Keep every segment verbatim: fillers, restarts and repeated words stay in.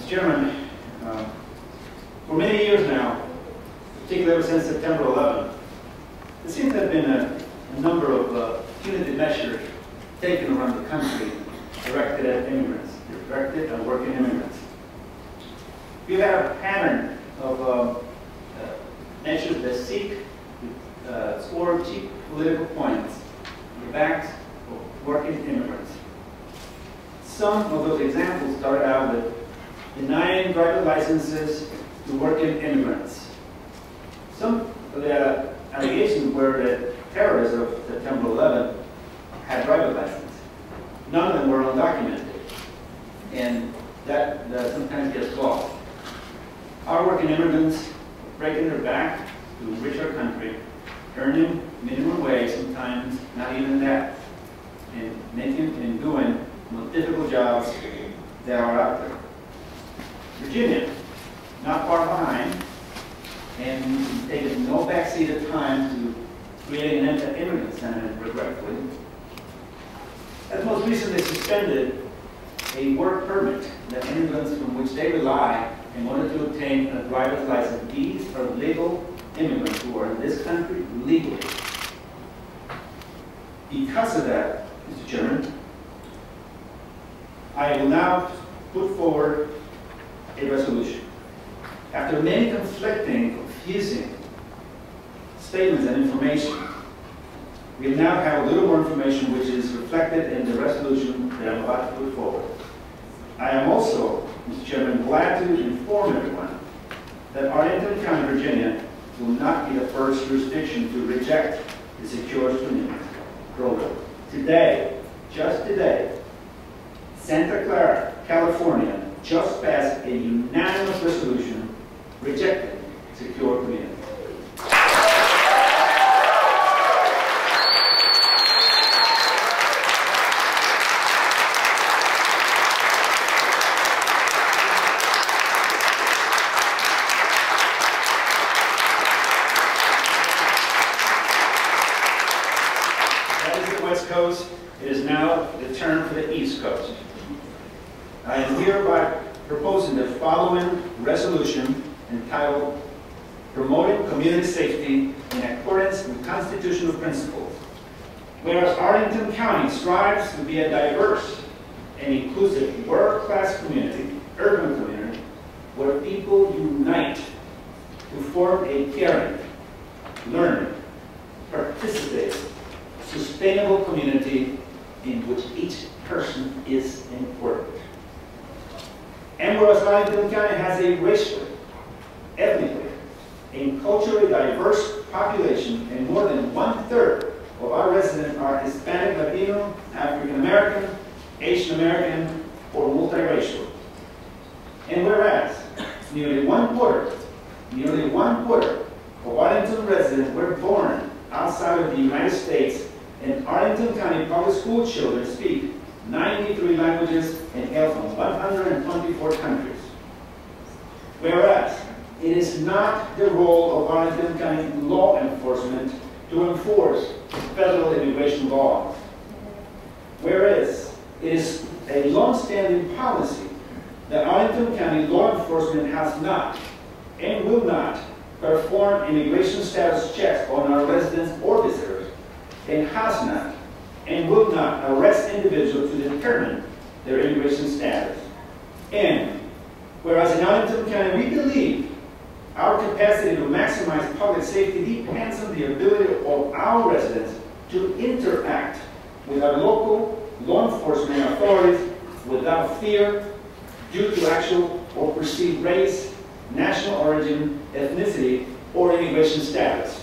Mister Chairman, uh, for many years now, particularly ever since September eleventh, there seems to have been a, a number of uh, punitive measures taken around the country directed at immigrants, directed at working immigrants. We have a pattern of uh, uh, measures that seek to uh, score cheap political points on the backs of working immigrants. Some of those examples started out with denying driver's licenses to working immigrants. Some of the allegations were that terrorists of September eleventh had driver's licenses. None of them were undocumented, and that, that sometimes gets lost. Our working immigrants breaking their back to enrich our country, earning minimum wage, sometimes not even that, and making and doing the most difficult jobs that are out there. Virginia, not far behind, and taking no backseat at time to creating an anti-immigrant sentiment, regretfully, has most recently suspended a work permit that immigrants from which they rely in order to obtain a driver's license. These are legal immigrants who are in this country legally. Because of that, Mister Chairman, I will now put forward a resolution. After many conflicting, confusing statements and information, we now have a little more information which is reflected in the resolution that I'm about to put forward. I am also, Mister Chairman, glad to inform everyone that Arlington County, Virginia will not be the first jurisdiction to reject the Secure Community Program. Today, just today, Santa Clara, California, just passed a unanimous resolution rejecting Secure Community. That is the West Coast. It is now the turn for the East Coast. I am hereby proposing the following resolution entitled Promoting Community Safety in Accordance with Constitutional Principles. Whereas Arlington County strives to be a diverse and inclusive world-class community, urban community, where people unite to form a caring, learning, participate, sustainable community in which each person is important. And whereas Arlington County has a racially, ethnically, and culturally diverse population, and more than one-third of our residents are Hispanic, Latino, African American, Asian American, or multiracial. And whereas nearly one quarter, nearly one quarter of Arlington residents were born outside of the United States, and Arlington County public school children speak ninety-three languages and hail from one hundred twenty-four countries. Whereas it is not the role of Arlington County law enforcement to enforce federal immigration laws. Whereas it is a long-standing policy that Arlington County law enforcement has not and will not perform immigration status checks on our residents or visitors, and has not and will not arrest individuals to determine their immigration status. And whereas in Arlington County we believe our capacity to maximize public safety depends on the ability of our residents to interact with our local law enforcement authorities without fear due to actual or perceived race, national origin, ethnicity, or immigration status.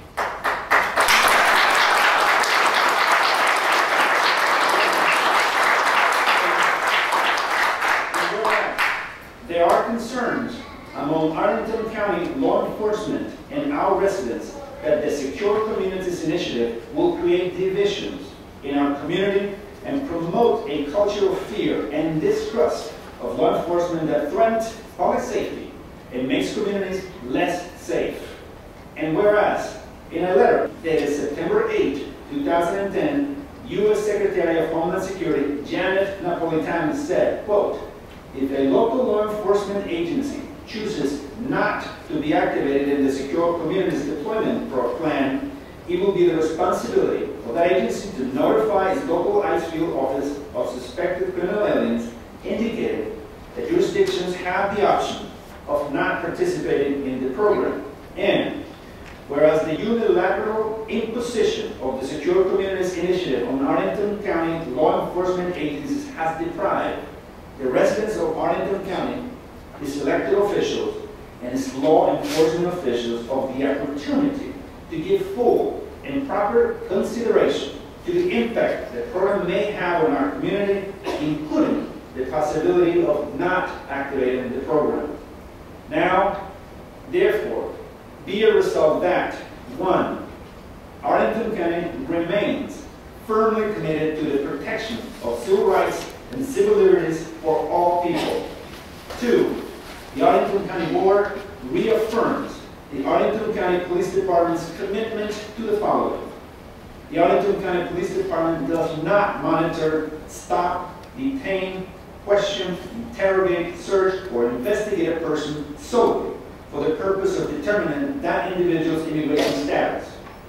There are concerns among Arlington County law enforcement and our residents that the Secure Communities Initiative will create divisions in our community and promote a culture of fear and distrust of law enforcement that threatens public safety and makes communities less safe. And whereas, in a letter dated September eighth, two thousand ten, U S Secretary of Homeland Security Janet Napolitano said, quote, if a local law enforcement agency chooses not to be activated in the Secure Communities Deployment Plan, it will be the responsibility of that agency to notify its local ICE field office of suspected criminal aliens, indicating that jurisdictions have the option of not participating in the program. And whereas the unilateral imposition of the Secure Communities Initiative on Arlington County law enforcement agencies has deprived the residents of Arlington County, its elected officials, and its law enforcement officials of the opportunity to give full and proper consideration to the impact the program may have on our community, including the possibility of not activating the program. Now, therefore, be it resolved that, one, Arlington County remains firmly committed to the protection of civil rights and civil liberties for all people. Two, the Arlington County Board reaffirms the Arlington County Police Department's commitment to the following. The Arlington County Police Department does not monitor, stop, detain, question, interrogate, search, or investigate a person solely for the purpose of determining that individual's immigration status.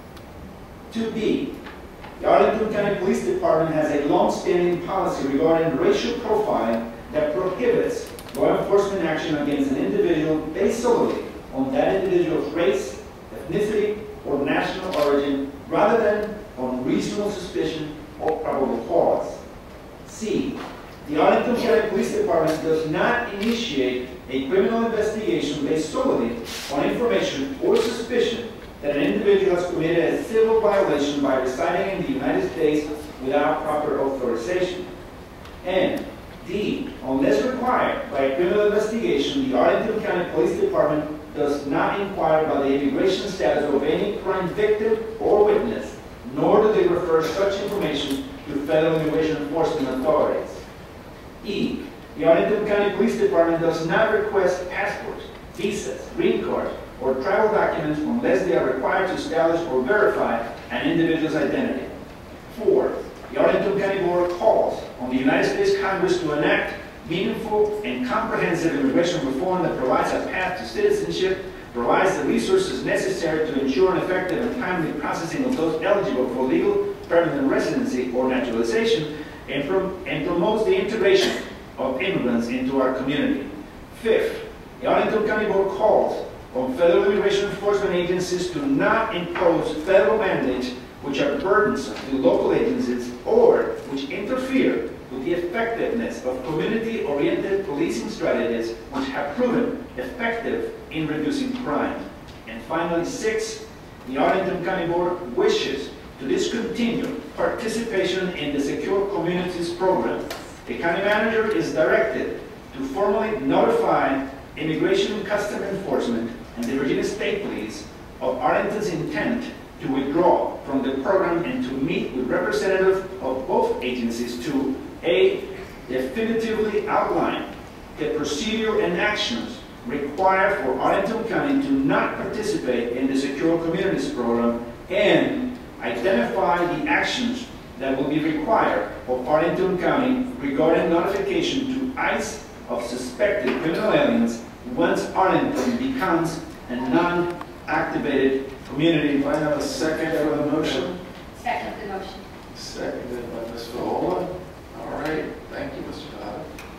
two B, the Arlington County Police Department has a long-standing policy regarding racial profiling that prohibits law enforcement action against an individual based solely on that individual's race, ethnicity, or national origin, rather than on reasonable suspicion or probable cause. C, the Arlington County Police Department does not initiate a criminal investigation based solely on information or suspicion that an individual has committed a civil violation by residing in the United States without proper authorization. And D, unless required by a criminal investigation, the Arlington County Police Department does not inquire about the immigration status of any crime victim or witness, nor do they refer such information to federal immigration enforcement authorities. E, the Arlington County Police Department does not request passports, visas, green cards, or travel documents unless they are required to establish or verify an individual's identity. Four, the Arlington County Board calls on the United States Congress to enact meaningful and comprehensive immigration reform that provides a path to citizenship, provides the resources necessary to ensure an effective and timely processing of those eligible for legal permanent residency or naturalization, and, prom and promotes the integration of immigrants into our community. Fifth, the Arlington County Board calls on federal immigration enforcement agencies to not impose federal mandates which are burdensome to local agencies or which interfere with the effectiveness of community-oriented policing strategies which have proven effective in reducing crime. And finally, six, the Arlington County Board wishes to discontinue participation in the Secure Communities Program. The county manager is directed to formally notify Immigration and Customs Enforcement and the Virginia State Police of Arlington's intent to withdraw from the program and to meet with representatives of both agencies to A, definitively outline the procedure and actions required for Arlington County to not participate in the Secure Communities Program, and identify the actions that will be required of Arlington County regarding notification to ICE of suspected criminal aliens once Arlington becomes a non-activated community. Do I have a second for the motion? Second the motion. Seconded by Miz Fiola. All right, thank you, Mister Dodd.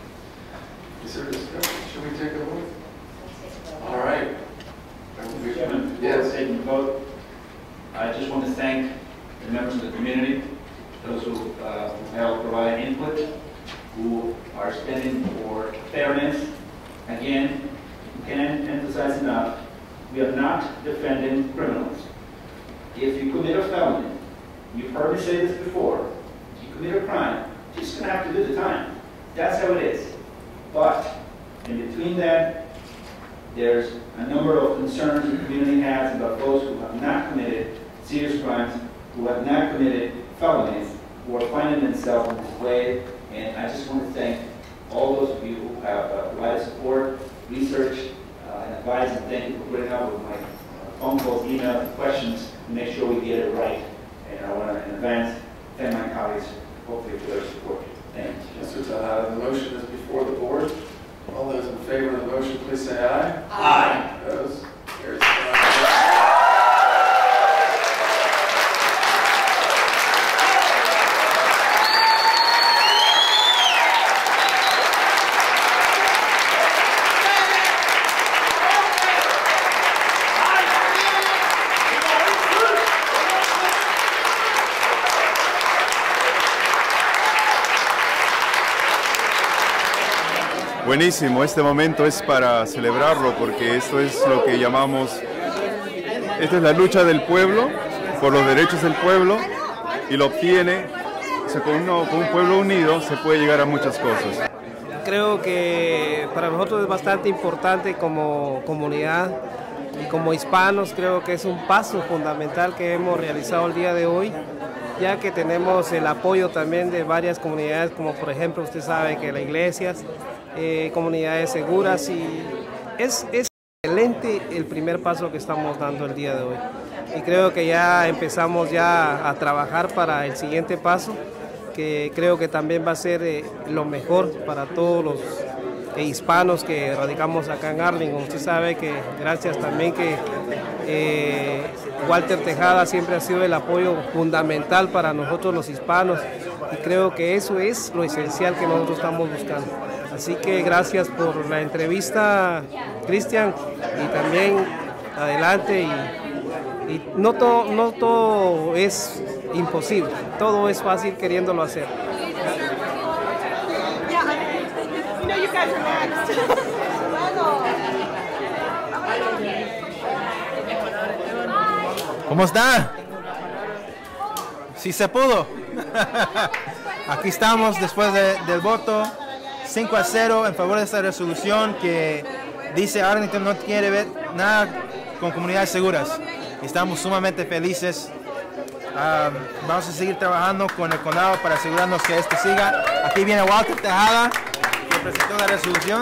Is there discussion? Should we take a vote? All right. Chairman, before Yes. taking the vote, I just want to thank the members of the community, those who uh, help provide input, who are standing for fairness. Again, we can't emphasize enough, we are not defending criminals. If you commit a felony, you've heard me say this before, if you commit a crime, you're just going to have to do the time. That's how it is. But in between that, there's a number of concerns the community has about those who have not committed serious crimes, who have not committed felonies, who are finding themselves in this way. And I just want to thank all those of you who have uh, provided support, research, uh, and advice, and thank you for putting up with my uh, phone calls, emails, and questions to make sure we get it right. And I want to, in advance, thank my colleagues, hopefully, for their support. Thank you. Mister Dodd, the motion is before the board. Buenísimo, este momento es para celebrarlo porque esto es lo que llamamos, esta es la lucha del pueblo por los derechos del pueblo y lo obtiene, o sea, con, uno, con un pueblo unido se puede llegar a muchas cosas. Creo que para nosotros es bastante importante como comunidad y como hispanos, creo que es un paso fundamental que hemos realizado el día de hoy, ya que tenemos el apoyo también de varias comunidades, como por ejemplo usted sabe que las iglesias, eh, comunidades seguras, y es, es excelente el primer paso que estamos dando el día de hoy. Y creo que ya empezamos ya a trabajar para el siguiente paso, que creo que también va a ser eh, lo mejor para todos los eh, hispanos que radicamos acá en Arlington. Usted sabe que gracias también que eh, Walter Tejada siempre ha sido el apoyo fundamental para nosotros los hispanos, y creo que eso es lo esencial que nosotros estamos buscando. Así que gracias por la entrevista, Cristian, y también adelante, y, y no, todo, no todo es imposible, todo es fácil queriéndolo hacer. ¿Cómo está? Sí se pudo. Aquí estamos después de, del voto cinco a cero en favor de esta resolución que dice Arlington no quiere ver nada con comunidades seguras. Estamos sumamente felices. Um, vamos a seguir trabajando con el condado para asegurarnos que esto siga. Aquí viene Walter Tejada, que presentó la resolución.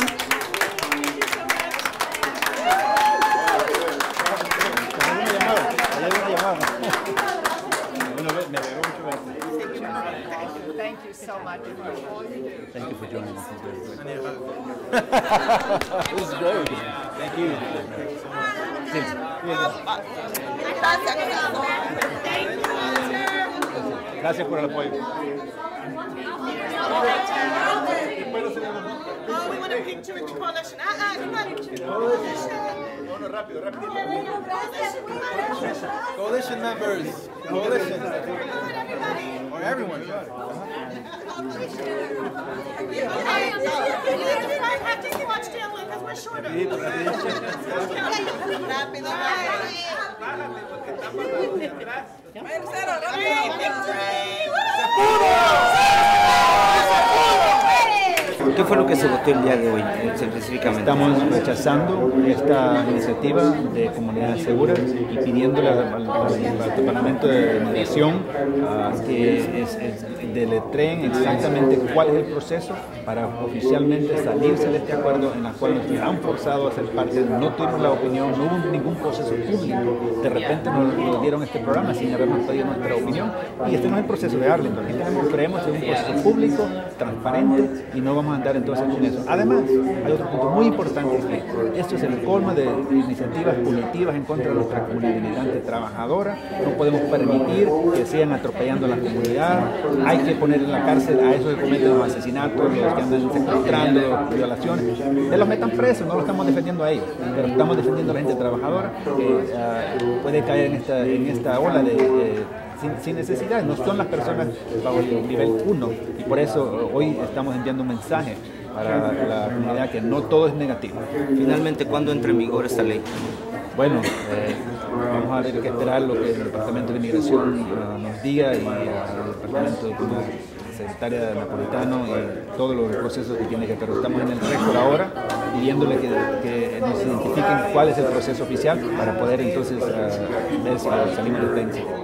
Thank you so much for all you do. Thank you for joining us. This is great. Thank you. Gracias por el apoyo. Oh, we want a picture with the coalition. Ah, come on. Rápido, rápido. Coalition members. Coalition. Or everyone. I think you watch Stanley because we're shorter. ¿Qué fue lo que se votó el día de hoy específicamente? Estamos rechazando esta iniciativa de comunidades seguras y pidiéndole al, al, al Departamento de Migración uh, que es, es, deletreen exactamente cuál es el proceso para oficialmente salirse de este acuerdo en el cual nos han forzado a ser parte. No tuvimos la opinión, no hubo ningún proceso público. De repente nos, nos dieron este programa sin habernos pedido nuestra opinión, y este no es el proceso de Arlington. Aquí tenemos, creemos en un proceso público, transparente, y no vamos a andar entonces con eso. Además, hay otro punto muy importante, que esto es el colmo de iniciativas punitivas en contra de nuestra comunidad inmigrante trabajadora. No podemos permitir que sigan atropellando a la comunidad. Hay que poner en la cárcel a esos que cometen los asesinatos, los que andan secuestrando, violaciones. Que los metan presos, no lo estamos defendiendo a ellos, pero estamos defendiendo a la gente trabajadora que uh, puede caer en esta, en esta ola de... Eh, Sin, sin necesidad, no son las personas bajo el nivel uno, y por eso hoy estamos enviando un mensaje para la comunidad que no todo es negativo. Finalmente, ¿cuándo entra en vigor esta ley? Bueno, eh, vamos a tener que esperar lo que el Departamento de Migración uh, nos diga, y uh, el Departamento de la Secretaria Napolitano y todos los procesos que tiene que hacer. Estamos en el récord ahora pidiéndole que, que nos identifiquen cuál es el proceso oficial para poder entonces uh, ver si salimos de prensa.